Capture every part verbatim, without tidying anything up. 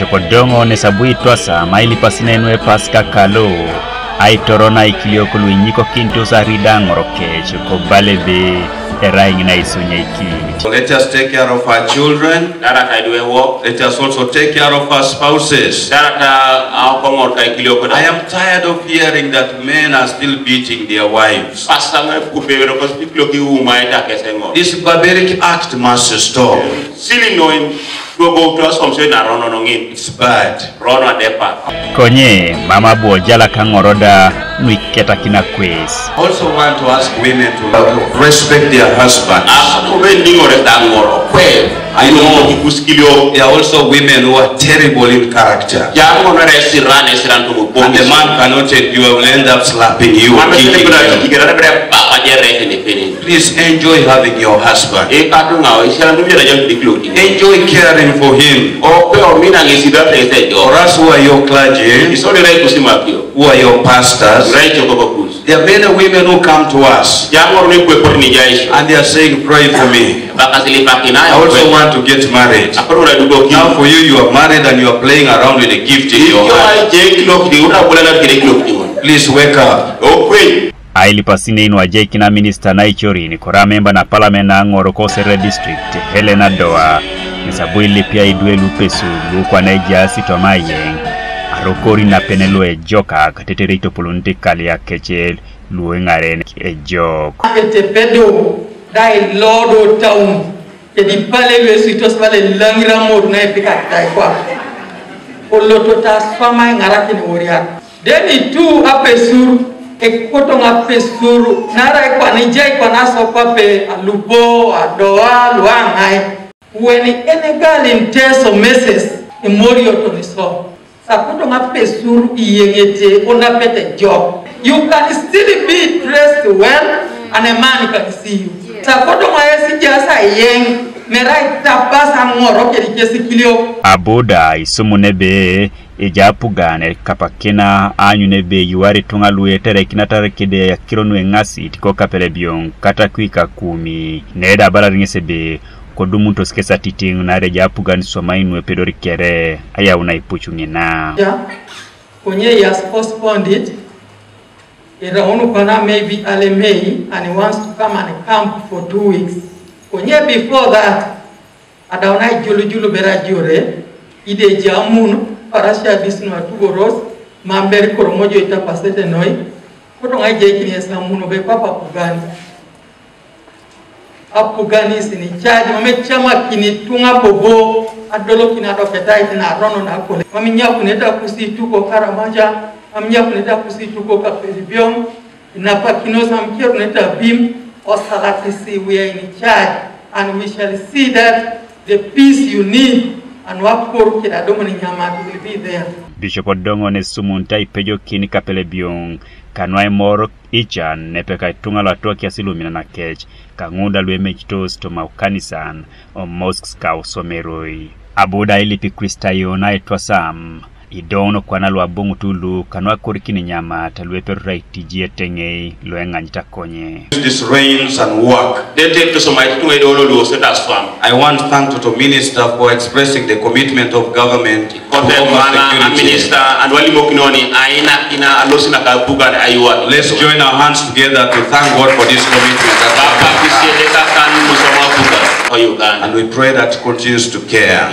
Bishop Odongo ne sabui twasa maili pasinenwe paska kalo ai torona ikilioko luinyiko kinto sa ridangoroke choko balebe eraing na isunya iki. Let us take care of our children. Let us also take care of our spouses. I am tired of hearing that men are still beating their wives. This barbaric act must stop. It's bad. Konye mama bojala kangoroda nuiketa kina quiz. Also want to ask women to respect their husbands. I know there are also women who are terrible in character. And the man cannot tell you, will end up slapping you or kicking you. Please enjoy having your husband. Enjoy caring for him. For us who are your clergy, who are your pastors, there are many women who come to us and they are saying, pray for me. I also want to get married. Now for you, you are married and you are playing around with a gift in your hand. Please wake up. Aili pasine inu ajeki na minister na ichori ni kora memba na parliament na ngoroko Sere district Helena Doa nisabu ili pia idue lupesu lukwa na ijasi tomaye arokori na penelwe joka katetere itopulunti kali ya keche luengare ejok ete pedo dai lodo town kedi pale lwesitos pale langira mod na epika dai kwa oloto tasfama ngaraki ni woriat deni tu apesuru ekoto ngapesuru nara kwa nijai kwa naso kwa pe alubo adoa luangai when any girl in test of messes emorio to niso sakoto ngapesuru iyengete ona pete job you can still be dressed well and a man can see you sakoto ngaesi jasa yeng merai tapasa ngoro kerikesi kilio aboda isumunebe ejapugane kapakena anyunebe yuari tungaluye tere kinatare kide ya kironwe ngasi tiko kapele biong kata kuika kumi neda bara ringesebe kodumu toskesa titing na rejapugani somainwe pedori kere aya unaipuchungina yeah konye he has postponed it ira onu kana maybe ale May and he wants to come and camp for two weeks konye before that adaona julu julu bera jure ide jamun parasha disno atugoros mamberi koromojo ita pasete noi koto ngaje kini samuno be papa pugani apugani sini charge mame chama kini tunga bobo adolo kina doketa ina rono na kole mami nyaku neta kusitu ko karamaja mami nyaku neta kusitu ko kapelibion na pakino samkiro neta bim osalakisi we are in charge and we shall see that the peace you need and wakuru kila domo ni nyama will be there. Bishop Odongo ne sumunta ipejo kini kapele biong kanwai moro ichan nepeka itunga la toa kiasilumina na kech kangunda lwe mechitos to maukanisan o mosques ka usomeroi abuda Elip Ikristayo na etwa sam idono kwa nalwa bongu tulu kanwa korikini nyama talwe perai tijie tenge luenga njita konye. This rains and work. I want to thank to the minister for expressing the commitment of government to let's join our hands together to thank God for this commitment. And we pray that it continues to care.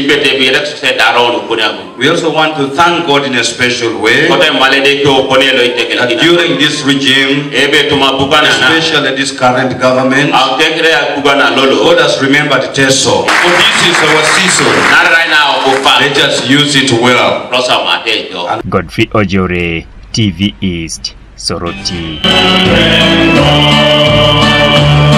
We also want to thank God in a special way that during this regime, especially this current government, God has remembered Teso. For this is our season. Let us use it well. Godfrey Ojore, T V East, Soroti.